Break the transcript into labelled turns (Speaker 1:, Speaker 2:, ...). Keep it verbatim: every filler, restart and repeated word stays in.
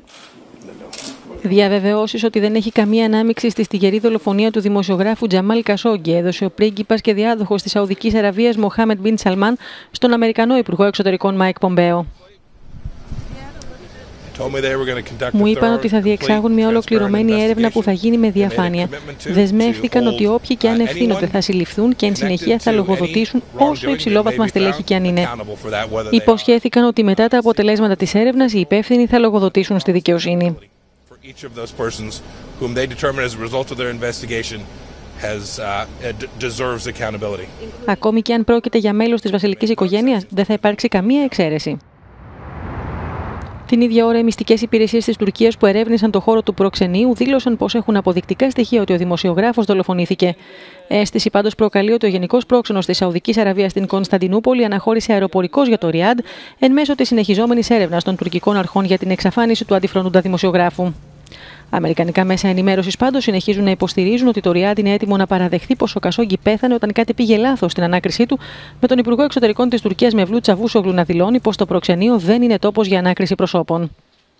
Speaker 1: Διαβεβαιώσεις ότι δεν έχει καμία ανάμειξη στη στιγερή δολοφονία του δημοσιογράφου Τζαμάλ Κασόγκη έδωσε ο πρίγκιπας και διάδοχος της Σαουδικής Αραβίας Μοχάμεντ Μπιν Σαλμάν στον Αμερικανό Υπουργό Εξωτερικών Μάικ Πομπέο. Μου είπαν ότι θα διεξάγουν μια ολοκληρωμένη έρευνα που θα γίνει με διαφάνεια. Δεσμεύτηκαν ότι όποιοι και αν ευθύνονται θα συλληφθούν και εν συνεχεία θα λογοδοτήσουν όσο υψηλόβαθμα στελέχη και αν είναι. Υποσχέθηκαν ότι μετά τα αποτελέσματα της έρευνας οι υπεύθυνοι θα λογοδοτήσουν στη δικαιοσύνη. Ακόμη και αν πρόκειται για μέλος της βασιλικής οικογένειας, δεν θα υπάρξει καμία εξαίρεση. Την ίδια ώρα, οι μυστικές υπηρεσίες της Τουρκίας που ερεύνησαν το χώρο του προξενείου δήλωσαν πως έχουν αποδεικτικά στοιχεία ότι ο δημοσιογράφος δολοφονήθηκε. Αίσθηση πάντως προκαλεί ότι ο γενικός πρόξενος της Σαουδικής Αραβίας στην Κωνσταντινούπολη αναχώρησε αεροπορικός για το Ριάντ εν μέσω της συνεχιζόμενης έρευνας των τουρκικών αρχών για την εξαφάνιση του αντιφρονούντα δημοσιογράφου. Αμερικανικά μέσα ενημέρωσης πάντως συνεχίζουν να υποστηρίζουν ότι το Ριάντ είναι έτοιμο να παραδεχθεί πως ο Κασόγκη πέθανε όταν κάτι πήγε λάθος στην ανάκρισή του, με τον Υπουργό Εξωτερικών της Τουρκίας Μευλού Τσαβούσογλου να δηλώνει πως το προξενείο δεν είναι τόπος για ανάκριση προσώπων.